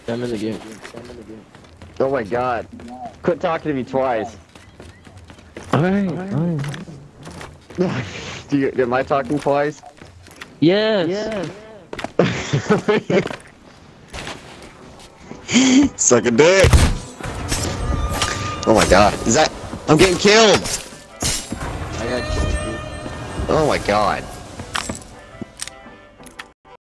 I'm in the game. Oh my god. Quit talking to me twice. Alright. Am I talking twice? Yes. Suck a dick. Oh my god. Is that... I'm getting killed! I got you. Oh my god.